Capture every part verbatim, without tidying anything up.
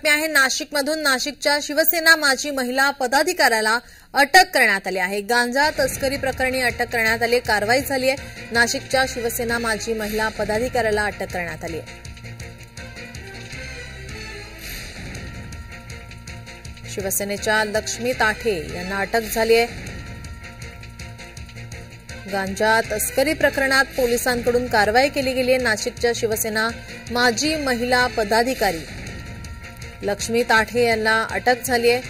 आहे नाशिकमधून नाशिकच्या शिवसेना माजी महिला पदाधिकाऱ्याला अटक करण्यात आली आहे। गांजा तस्करी प्रकरणी अटक करण्यात आली, कारवाई झाली आहे। नाशिकच्या शिवसेना माजी महिला पदाधिकाऱ्याला अटक करण्यात आली आहे। शिवसेनेच्या लक्ष्मी ताठे यांना अटक झाली आहे। गांजा तस्करी प्रकरणात पोलिसांकडून कारवाई केली गेली आहे। नाशिकच्या शिवसेना माजी महिला पदाधिकारी लक्ष्मी ताठे यांना अटक झाली आहे।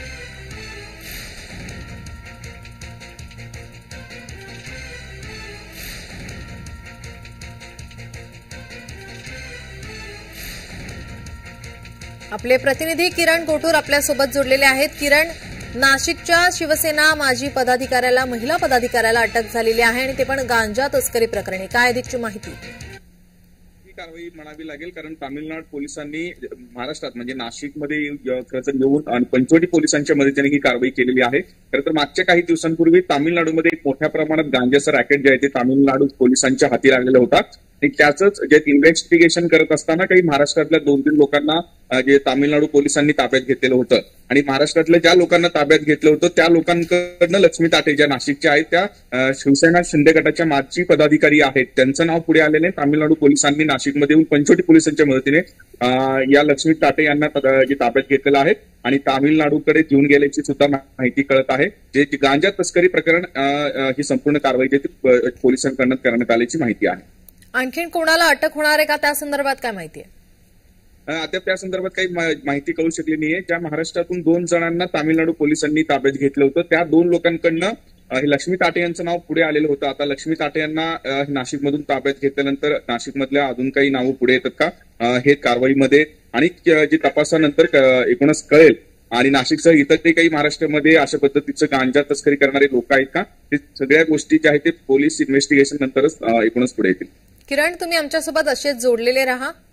आपले प्रतिनिधी किरण कोठूर आपल्यासोबत जोडलेले आहेत। किरण, नाशिकच्या शिवसेना माजी पदाधिकाऱ्याला महिला पदाधिकाऱ्याला अटक झालेली आहे आणि ते पण गांजा तस्करी प्रकरणी, काय अधिकची माहिती? ही कारवाई म्हणावी लागेल कारण तामिळनाडू पोलिसांनी महाराष्ट्रात म्हणजे नाशिकमध्ये येऊन आणि पंचवटी पोलिसांच्या मदतीने ही कारवाई केलेली आहे। खरं तर मागच्या काही दिवसांपूर्वी तामिळनाडूमध्ये मोठ्या प्रमाणात गांजाचं रॅकेट जे आहे ते तामिळनाडू पोलिसांच्या हाती लागलेलं होतं आणि त्याचंच जे इन्व्हेस्टिगेशन करत असताना काही महाराष्ट्रातल्या दोन तीन लोकांना जे तामिळनाडू पोलिसांनी ताब्यात घेतलेलं होतं आणि महाराष्ट्रातल्या ज्या लोकांना ताब्यात घेतलं होतं त्या लोकांकडनं लक्ष्मी ताठे ज्या नाशिकच्या आहेत त्या शिवसेना शिंदे गटाच्या माजी पदाधिकारी आहेत, त्यांचं नाव पुढे आलेलं आहे। तामिळनाडू पोलिसांनी नाशिकमध्ये येऊन पंचवटी पोलिसांच्या मदतीने या लक्ष्मी ताठे यांना ताब्यात घेतलेलं आहे आणि तामिळनाडूकडे घेऊन गेल्याची सुद्धा माहिती कळत आहे। जे गांजा तस्करी प्रकरण ही संपूर्ण कारवाई पोलिसांकडून करण्यात आल्याची माहिती आहे। आणखीन कोणाला अटक होणार आहे का, त्या संदर्भात काय माहिती आहे? अद्याप त्या संदर्भात काही माहिती कळू शकली नाहीये। ज्या महाराष्ट्रातून दोन जणांना तामिळनाडू पोलिसांनी ताब्यात घेतलं होतं त्या दोन लोकांकडनं लक्ष्मी ताठे यांचं नाव पुढे आलेलं होतं। आता लक्ष्मी ताठे यांना नाशिकमधून ताब्यात घेतल्यानंतर नाशिकमधल्या अजून काही नावं पुढे येतात का हे कारवाईमध्ये आणि जी तपासानंतर एकूणच कळेल आणि नाशिकसह इतर काही महाराष्ट्रामध्ये अशा पद्धतीचं गांजा तस्करी करणारे लोक आहेत का, ते सगळ्या गोष्टी ज्या आहेत ते पोलीस इन्व्हेस्टिगेशन नंतरच एकूणच पुढे येतील। किरण, तुम्ही आमच्यासोबत असेच जोडलेले रहा।